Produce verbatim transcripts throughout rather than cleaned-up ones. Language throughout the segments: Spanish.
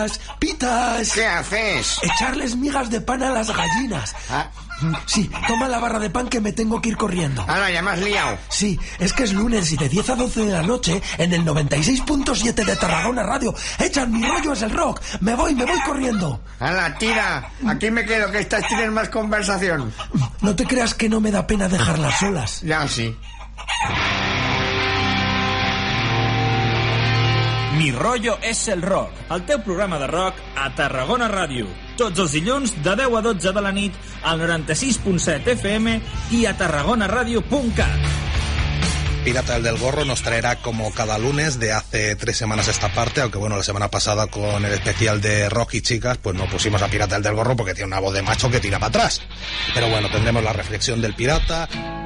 pitas, pitas. ¿Qué haces? Echarles migas de pan a las gallinas. ¿Ah? Sí, toma la barra de pan que me tengo que ir corriendo. Ahora, ya me has liado. Sí, es que es lunes y de diez a doce de la noche en el noventa y seis punto siete de Tarragona Radio echan Mi Rollo es el Rock. Me voy, me voy corriendo. ¡Hala, tira! Aquí me quedo, que estas tienen más conversación. No te creas que no me da pena dejarlas solas. Ya, sí. Mi Rollo és el Rock, el teu programa de rock a Tarragona Ràdio. Tots els dilluns de deu a dotze de la nit al noranta-sis punt set F M y a tarragonaradio punt cat. Pirata el del Gorro nos traerá como cada lunes de hace tres semanas esta parte, aunque bueno, la semana pasada con el especial de Rock y Chicas, pues no pusimos a Pirata el del Gorro porque tiene una voz de macho que tira para atrás. Pero bueno, tendremos la reflexión del pirata.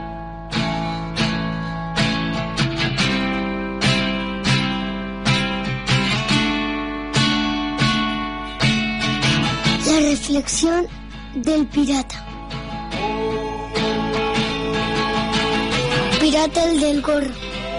La reflexión del pirata. Pirata el del Gorro.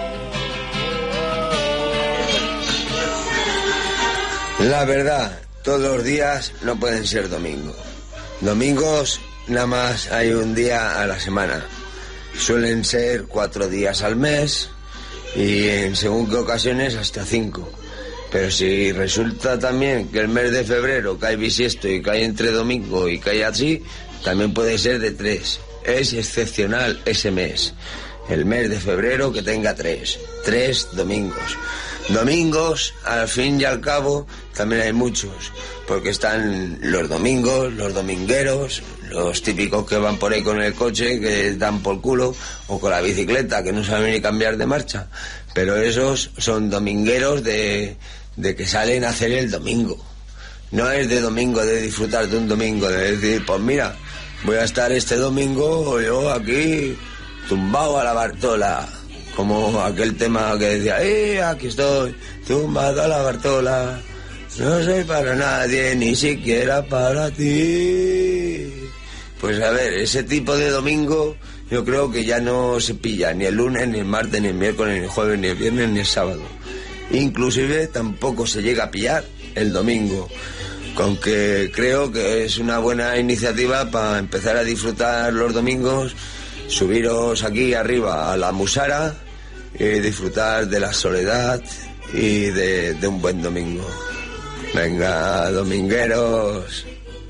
La verdad, todos los días no pueden ser domingo. Domingos nada más hay un día a la semana. Suelen ser cuatro días al mes y en según qué ocasiones hasta cinco. Pero si resulta también que el mes de febrero cae bisiesto y cae entre domingo y cae así, también puede ser de tres. Es excepcional ese mes. El mes de febrero que tenga tres. Tres domingos. Domingos, al fin y al cabo, también hay muchos. Porque están los domingos, los domingueros, los típicos que van por ahí con el coche, que dan por culo, o con la bicicleta, que no saben ni cambiar de marcha. Pero esos son domingueros de, de que salen a hacer el domingo. No es de domingo, de disfrutar de un domingo, de decir, pues mira, voy a estar este domingo yo aquí tumbado a la Bartola. Como aquel tema que decía, eh, aquí estoy, tumbado a la Bartola. No soy para nadie, ni siquiera para ti. Pues a ver, ese tipo de domingo yo creo que ya no se pilla ni el lunes, ni el martes, ni el miércoles, ni el jueves, ni el viernes, ni el sábado. Inclusive tampoco se llega a pillar el domingo. Con que creo que es una buena iniciativa para empezar a disfrutar los domingos, subiros aquí arriba a la Musara y disfrutar de la soledad y de, de un buen domingo. Venga, domingueros.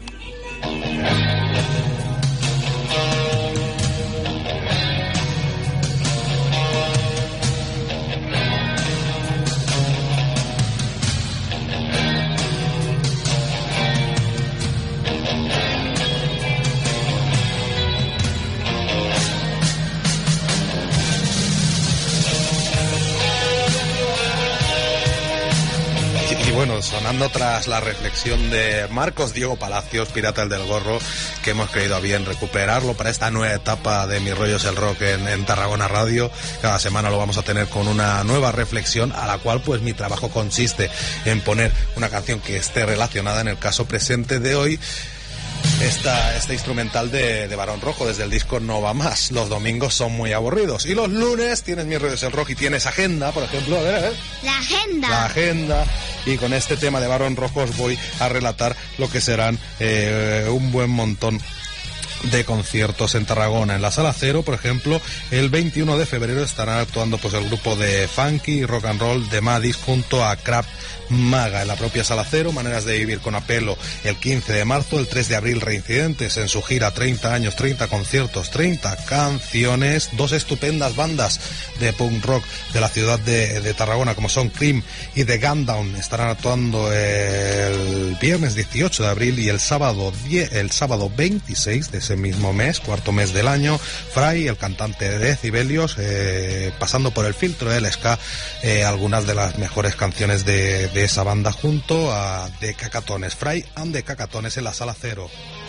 Bueno, sonando tras la reflexión de Marcos Diego Palacios, Pirata el del Gorro, que hemos creído a bien recuperarlo para esta nueva etapa de Mi Rollo es el Rock en, en Tarragona Radio. Cada semana lo vamos a tener con una nueva reflexión, a la cual pues mi trabajo consiste en poner una canción que esté relacionada, en el caso presente de hoy, Esta, este instrumental de, de Barón Rojo desde el disco No Va Más. Los domingos son muy aburridos y los lunes tienes Mi Rollo es el Rock y tienes agenda, por ejemplo. A ver, a ver. La agenda. La agenda. Y con este tema de Barón Rojo os voy a relatar lo que serán eh, un buen montón de conciertos en Tarragona. En la Sala Cero, por ejemplo, el veintiuno de febrero estarán actuando pues el grupo de funky y rock and roll de Madis junto a Crab Maga. En la propia Sala Cero, Maneras de Vivir con Apelo el quince de marzo, el tres de abril Reincidentes en su gira treinta años, treinta conciertos, treinta canciones. Dos estupendas bandas de punk rock de la ciudad de, de Tarragona como son Cream y The Gundown estarán actuando el viernes dieciocho de abril y el sábado diez, el sábado veintiséis de ese mismo mes, cuarto mes del año. Fray, el cantante de Decibelios, eh, pasando por el filtro del ska, eh, algunas de las mejores canciones de, de esa banda junto a The Cacatones. Fray and The Cacatones en la Sala Cero.